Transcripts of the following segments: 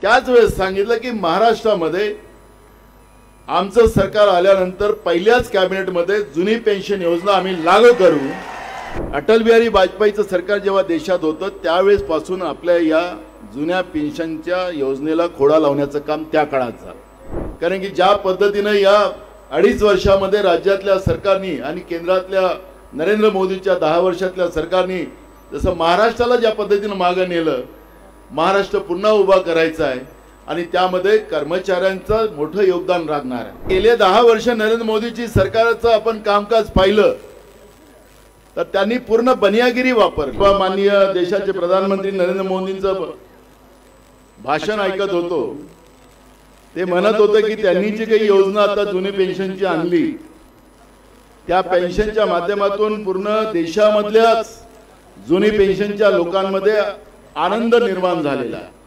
त्याच वेळेस सांगितलं की महाराष्ट्रामध्ये आमचं सरकार आल्यानंतर पहिल्याच कॅबिनेटमध्ये जुनी पेन्शन योजना आम्ही लागू करू। अटल बिहारी वाजपेयीचं सरकार जेव्हा देशात होतं त्यावेळेस पासून आपल्या या जुन्या पेन्शनच्या योजनेला खोडा लावण्याचं काम त्या काळात झालं। कारण की ज्या पद्धतीने या 2.5 वर्षामध्ये राज्यातल्या सरकारनी आणि केंद्रातल्या नरेंद्र मोदीच्या 10 वर्षातल्या सरकारनी जसं महाराष्ट्राला ज्या पद्धतीने मागे नेलं, महाराष्ट्र पुन्हा उभा करायचा आहे आणि त्यामध्ये कर्मचाऱ्यांचं मोठं योगदान राहणार आहे। गेले 10 वर्ष नरेंद्र मोदीची सरकारचं आपण कामकाज पाहिलं तर त्यांनी पूर्ण बनियागिरी वापरली। माननीय देशाचे प्रधानमंत्री नरेंद्र मोदींचं भाषण ऐकत होतो, ते म्हणत होते की त्यांनी जी काही योजना आता जुनी पेन्शनची आणली त्या पेन्शनच्या माध्यमातून पूर्ण देशामधल्याच जुनी पेन्शनच्या लोकांमध्ये आनंद निर्माण झालेला आहे।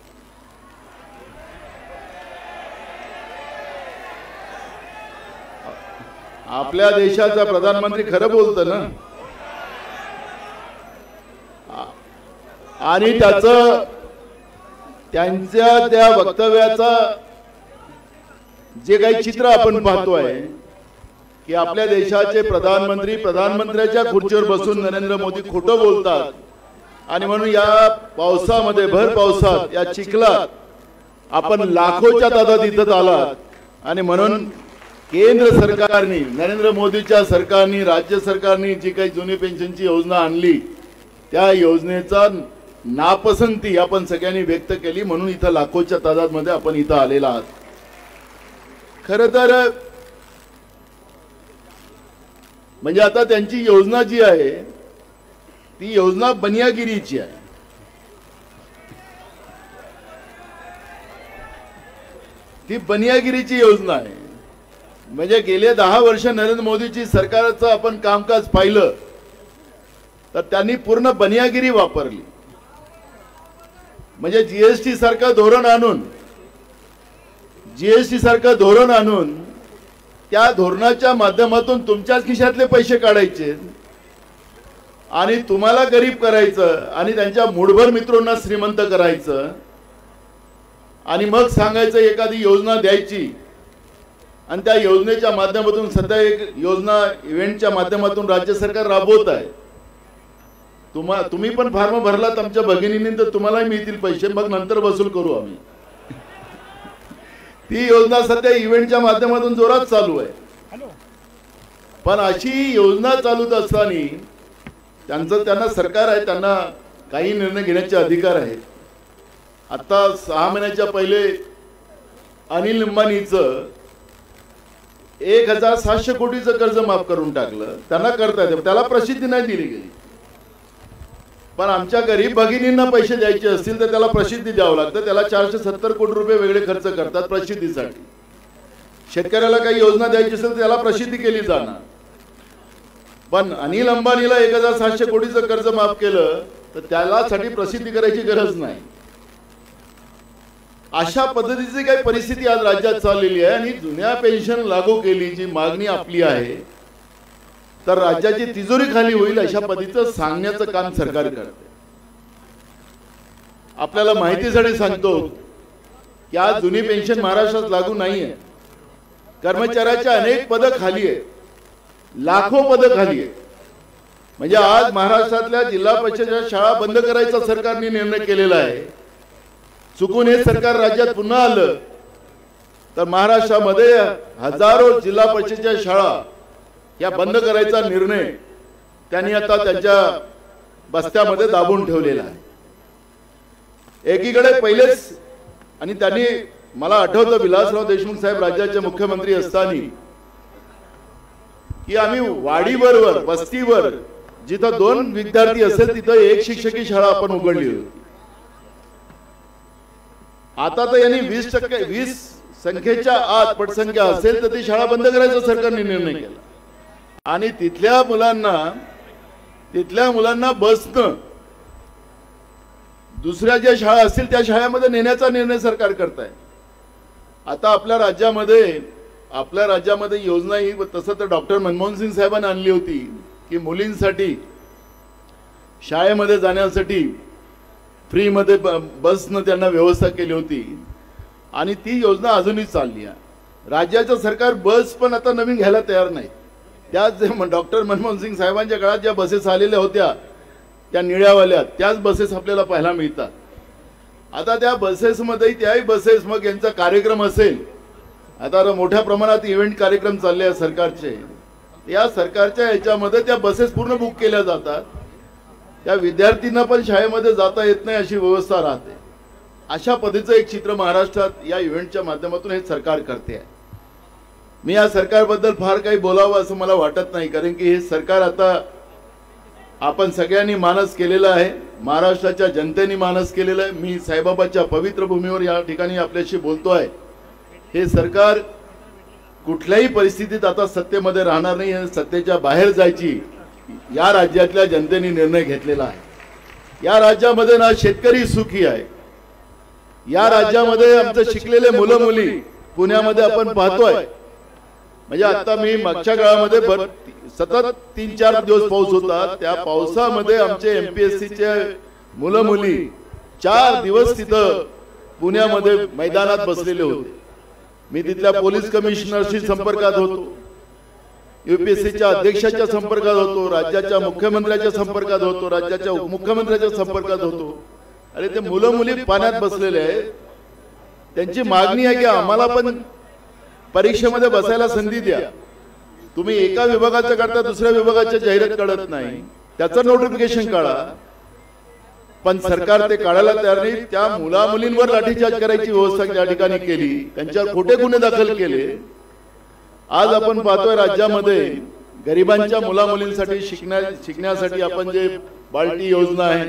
आपल्या देशाचा प्रधानमंत्री खरं बोलतो ना, आणि त्यांच्या त्या वक्तव्याचा जे काही चित्र आपण पाहतोय की आपल्या देशाचे प्रधानमंत्र्याच्या खुर्चीवर बसून नरेंद्र मोदी खोटं बोलतात आणि म्हणून या पावसामध्ये भर पावसात या चिखलात आपण लाखोच्या तादात इथं आलात आणि म्हणून केंद्र सरकारने नरेंद्र मोदीच्या सरकारने राज्य सरकारने जी काही जुनी पेन्शनची योजना आणली त्या योजनेचा नापसंती आपण सगळ्यांनी व्यक्त केली, म्हणून इथं लाखोच्या तादादमध्ये आपण इथं आलेला आहात। खरं तर म्हणजे आता त्यांची योजना जी आहे ती योजना बनियागिरीची आहे। ती बनियागिरीची योजना आहे। म्हणजे गेले 10 वर्ष नरेंद्र मोदीची सरकारचं आपण कामकाज पाहिलं तर त्यांनी पूर्ण बनियागिरी वापरली। म्हणजे जीएसटी सारखं धोरण आणून त्या धोरणाच्या माध्यमातून तुमच्याच खिशातले पैसे काढायचे आणि तुम्हाला गरीब करायचं आणि त्यांच्या मूठभर मित्रांना श्रीमंत करायचं आणि मग सांगायचं एखादी योजना द्यायची आणि त्या योजनेच्या माध्यमातून सध्या एक योजना इव्हेंटच्या माध्यमातून राज्य सरकार राबवत आहे। तुम्ही पण फॉर्म भरलात आमच्या भगिनींनी तर तुम्हालाही मिळतील पैसे, मग नंतर वसूल करू आम्ही। ती योजना सध्या इव्हेंटच्या माध्यमातून जोरात चालू आहे। पण अशी योजना चालूच असताना त्यांना सरकार आहे, त्यांना काही निर्णय घेण्याचे अधिकार आहेत। आता 6 महिन्याच्या पहिले अनिल अंबानीचं 1700 कोटीचं कर्ज माफ करून टाकलं। त्यांना करता येते, त्याला प्रसिद्धी नाही दिली गेली। पण आमच्या गरीब भगिनींना पैसे द्यायचे असतील तर त्याला प्रसिद्धी द्यावं लागतं। त्याला 470 कोटी रुपये वेगळे खर्च करतात प्रसिद्धीसाठी। शेतकऱ्याला काही योजना द्यायची असेल तर त्याला प्रसिद्धी केली जाणार। पण अनिल अंबानीला 1700 कोटीचं कर्ज माफ केलं तर त्यालासाठी प्रसिद्धी करायची गरज नाही। अशा पद्धतीची काही परिस्थिती आज राज्यात चाललेली आहे आणि जुन्या पेन्शन लागू केली जी मागणी आपली आहे तर राज्याची तिजोरी खाली होईल अशा पद्धतीचं सांगण्याचं काम सरकार करते। आपल्याला माहितीसाठी सांगतो की आज जुनी पेन्शन महाराष्ट्रात लागू नाहीये। कर्मचाऱ्याच्या अनेक पद खाली आहेत, लाखो पद खाली आहेत। म्हणजे आज महाराष्ट्रातल्या जिल्हा परिषदेच्या शाळा बंद करायचा सरकारने निर्णय केलेला आहे। चुकून हे सरकार राज्यात पुन्हा आलं तर महाराष्ट्रामध्ये हजारो जिल्हा परिषदेच्या शाळा या बंद करायचा निर्णय त्यांनी आता त्यांच्या बस्त्यामध्ये दाबून ठेवलेला आहे। एकीकडे पहिलेच आणि त्यांनी मला आठवतं विलासराव देशमुख साहेब राज्याचे मुख्यमंत्री असताना की आम्ही वाडीवर वस्तीवर जिथं 2 विद्यार्थी असेल तिथं 1 शिक्षकी शाळा आपण उघडली होती। आता तर यांनी 20% संख्येच्या आत पटसंख्या असेल तर ती शाळा बंद करायचा सरकारने निर्णय केला आणि तिथल्या मुलांना बसनं दुसऱ्या ज्या शाळा असतील त्या शाळेमध्ये नेण्याचा निर्णय सरकार करत आहे। आता आपल्या राज्यामध्ये योजना ही तसं तर डॉक्टर मनमोहन सिंग साहेबांनी आणली होती की मुलींसाठी शाळेमध्ये जाण्यासाठी फ्रीमध्ये बसनं त्यांना व्यवस्था केली होती आणि ती योजना अजूनही चालली आहे. राज्याचं सरकार बस पण आता नवीन घ्यायला तयार नाही. त्याच डॉक्टर मनमोहन सिंग साहेबांच्या काळात ज्या बसेस आलेल्या होत्या त्या निळ्यावाल्या त्याच बसेस आपल्याला पाहायला मिळतात. आता त्या बसेसमध्ये त्याही बसेस मग यांचा कार्यक्रम असेल. आता मोठ्या प्रमाणात इव्हेंट कार्यक्रम चालले आहेत सरकारचे. या सरकारच्या याच्यामध्ये त्या बसेस पूर्ण बुक केल्या जातात. त्या विद्यार्थ्यांना पण शाळेमध्ये जाता येत नाही अशी व्यवस्था राहते. अशा पद्धतीचं एक चित्र महाराष्ट्रात या इव्हेंटच्या माध्यमातून हे सरकार करते आहे. मी या सरकारबद्दल फार काही बोलावं असं मला वाटत नाही, कारण की हे सरकार आता आपण सगळ्यांनी मानस केलेलं आहे. महाराष्ट्राच्या जनतेने मानस केलेलं आहे. मी साईबाबाच्या पवित्र भूमीवर या ठिकाणी आपल्याशी बोलतोय. हे सरकार कुठल्याही परिस्थितीत आता सत्तेमध्ये राहणार नाही. सत्तेच्या बाहेर जायची या राज्यातल्या जनतेने निर्णय घेतलेला आहे. या राज्यामध्ये ना शेतकरी सुखी आहे. या राज्यामध्ये आमचे शिकलेले मुलं मुली पुण्यामध्ये आपण पाहतोय. म्हणजे आता मी मागच्या काळामध्ये सतत 3-4 दिवस पाऊस होता. त्या पावसामध्ये आमचे एमपीएससीचे मुलं मुली 4 दिवस तिथं पुण्यामध्ये मैदानात बसलेले होते. मी तिथल्या पोलीस कमिशनरशी संपर्कात होतो, यूपीएससीच्या अध्यक्षाच्या संपर्कात होतो, राज्याच्या मुख्यमंत्र्याच्या संपर्कात होतो, राज्याच्या उपमुख्यमंत्र्याच्या संपर्कात होतो. अरे ते मुलं मुली पाण्यात बसलेले आहेत. त्यांची मागणी आहे की आम्हाला पण परीक्षेमध्ये बसायला संधी द्या. तुम्ही एका विभागाचं करता दुसऱ्या विभागाच्या जाहिरात काढत नाही, त्याचं नोटिफिकेशन काढा. पण सरकार ते काढायला तयार नाही. त्या मुला मुलींवर लाठीचार्ज करायची व्यवस्था त्या ठिकाणी केली, त्यांच्यावर खोटे गुन्हे दाखल केले. आज आपण पाहतोय राज्यामध्ये गरिबांच्या मुला मुलींसाठी शिकण्यासाठी आपण जे बालटी योजना आहे,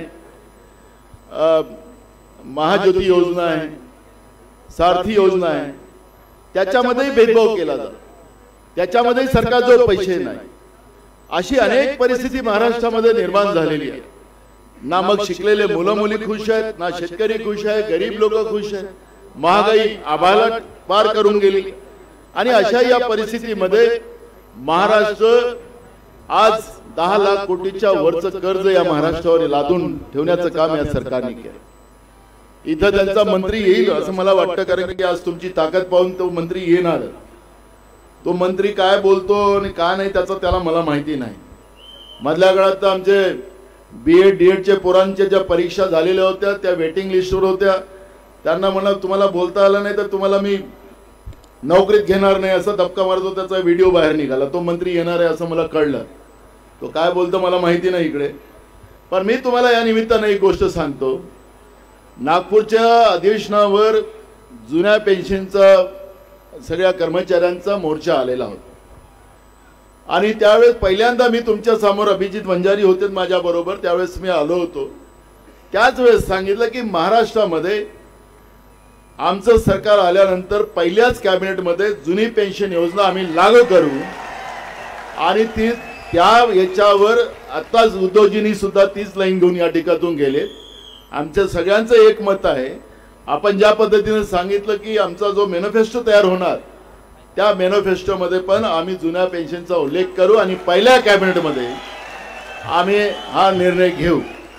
महाज्योती योजना आहे, सारथी योजना आहे, त्याच्यामध्येही भेदभाव केला जातो. त्याच्यामध्ये सरकारजवळ पैसे नाही. अशी अनेक परिस्थिती महाराष्ट्रामध्ये निर्माण झालेली आहे. ना मग शिकलेले मुलं मुली खुश आहेत, ना शेतकरी खुश आहे, गरीब लोक खुश आहेत. महागाई आभाळाला पार करून गेली. आणि अशा या परिस्थितीमध्ये महाराष्ट्र आज 10 लाख कोटीच्या वरचं कर्ज या महाराष्ट्रावर लादून ठेवण्याचं काम या सरकारने केलं. इथं त्यांचा मंत्री येईल असं मला वाटतं, कारण की आज तुमची ताकद पाहून तो मंत्री येणार. तो मंत्री काय बोलतो आणि काय नाही त्याचं त्याला मला माहिती नाही. मधल्या काळात तर आमचे बीएड डीएडचे पोरांच्या ज्या परीक्षा झालेल्या होत्या त्या वेटिंग लिस्टवर होत्या. त्यांना म्हणा तुम्हाला बोलता आलं नाही तर तुम्हाला मी नोकरीत घेणार नाही असं धक्का मारतो. त्याचा व्हिडिओ बाहेर निघाला. तो मंत्री येणार आहे असं मला कळलं. तो काय बोलतो मला माहिती नाही इकडे. पण मी तुम्हाला या निमित्ताने एक गोष्ट सांगतो. नागपूरच्या अधिवेशनावर जुन्या पेन्शनचा सगळ्या कर्मचाऱ्यांचा मोर्चा आलेला होता. आणि त्यावेळेस पहिल्यांदा मी तुमच्या समोर अभिजित वंजारी होते माझ्या बरोबर, त्यावेळेस मी आलो होतो. त्याच वेळेस सांगितलं की महाराष्ट्रामध्ये आमचं सरकार आल्यानंतर पहिल्याच कॅबिनेटमध्ये जुनी पेन्शन योजना आम्ही लागू करू. आणि ती त्या याच्यावर आताच उद्धवजींनी सुद्धा तीच लाईन घेऊन या ठिकाणातून गेले. आमच्या सगळ्यांचं एक मत आहे. आपण ज्या पद्धतीने सांगितलं की आमचा जो मॅनिफेस्टो तयार होणार त्या मॅनिफेस्टोमध्ये पण आम्ही जुन्या पेन्शनचा उल्लेख करू आणि पहिल्या कॅबिनेटमध्ये आम्ही हा निर्णय घेऊ.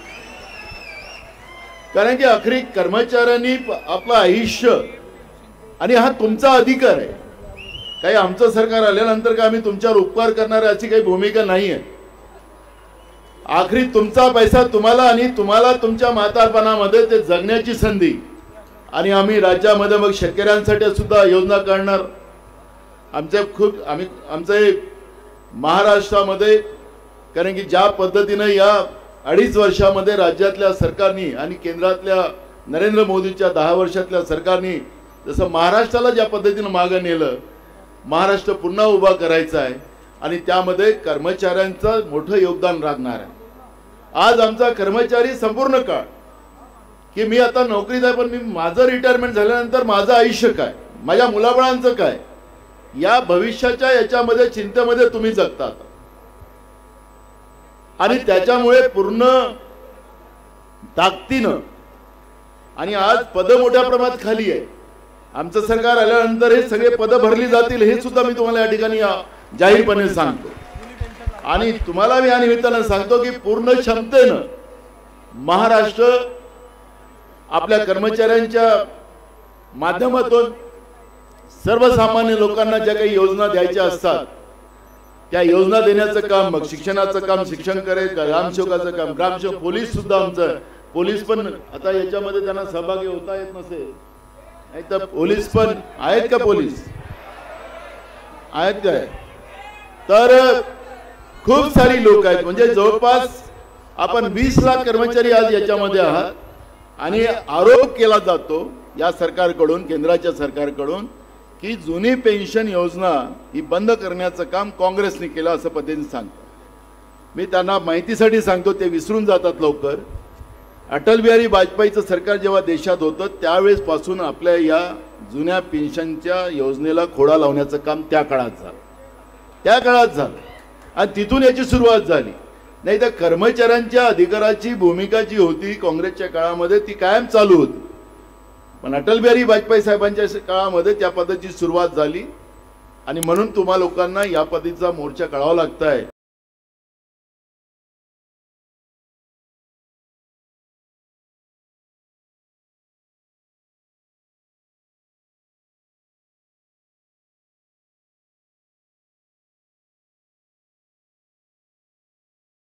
कारण की अखेरी कर्मचाऱ्यांनी आपलं आयुष्य आणि हा तुमचा अधिकार आहे. काही आमचं सरकार आल्यानंतर का आम्ही तुमच्यावर उपकार करणार अशी काही भूमिका नाही आहे. आखरी तुमचा पैसा तुम्हाला आणि तुम्हाला तुमच्या म्हातारपणामध्ये ते जगण्याची संधी. आणि आम्ही राज्यामध्ये मग शेतकऱ्यांसाठी सुद्धा योजना करणार. आमचे महाराष्ट्रामध्ये, कारण की ज्या पद्धतीने या 2.5 वर्षामध्ये राज्यातल्या सरकारनी आणि केंद्रातल्या नरेंद्र मोदीच्या 10 वर्षातल्या सरकारनी जसं महाराष्ट्राला ज्या पद्धतीने मागे नेलं, महाराष्ट्र पुन्हा उभा करायचा आहे आणि त्यामध्ये कर्मचाऱ्यांचं मोठं योगदान राहणार आहे. आज आमचा कर्मचारी संपूर्ण काळ की मी आता नोकरीत आहे, पण मी माझं रिटायरमेंट झाल्यानंतर माझं आयुष्य काय, माझ्या मुलाबाळांचं काय, या भविष्याच्या याच्यामध्ये चिंतेमध्ये तुम्ही जगतात. आणि त्याच्यामुळे पूर्ण ताकदीनं आणि आज पद मोठ्या प्रमाणात खाली आहे. आमचं सरकार आल्यानंतर हे सगळे पद भरली जातील हे सुद्धा मी तुम्हाला या ठिकाणी जाहीरपणे सांगतो. आणि तुम्हाला मी या निमित्तानं सांगतो की पूर्ण क्षमतेनं महाराष्ट्र आपल्या कर्मचाऱ्यांच्या माध्यमातून सर्वसामान्य लोकांना ज्या काही योजना द्यायच्या असतात त्या योजना देण्याचं काम, मग शिक्षणाचं काम शिक्षण करेल, ग्रामसेवकाचं काम ग्रामसेवक, पोलीस सुद्धा आमचं, पोलीस पण आता याच्यामध्ये त्यांना सहभागी होता येत नसेल, नाही तर पोलीस पण आहेत का? पोलीस आहेत काय? तर खूप सारी लोक आहेत, म्हणजे जवळपास आपण 20 लाख कर्मचारी आज याच्यामध्ये आहात. आणि आरोप केला जातो या सरकारकडून, केंद्राच्या सरकारकडून, की जुनी पेन्शन योजना ही बंद करण्याचं काम काँग्रेसने केलं असं पद्धतीने सांगतात. मी त्यांना माहितीसाठी सांगतो, ते विसरून जातात लवकर. अटल बिहारी वाजपेयीचं सरकार जेव्हा देशात होतं त्यावेळेस पासून आपल्या या जुन्या पेन्शनच्या योजनेला खोडा लावण्याचं काम त्या काळात झालं आणि तिथून याची सुरुवात झाली. नाही तर कर्मचाऱ्यांच्या अधिकाराची भूमिका जी होती काँग्रेसच्या काळामध्ये ती कायम चालू होती, पण अटल बिहारी वाजपेयी साहेबांच्या काळामध्ये त्या पद्धतीची सुरुवात झाली आणि म्हणून तुम्हा लोकांना या पद्धतीचा मोर्चा काढावा लागत आहे.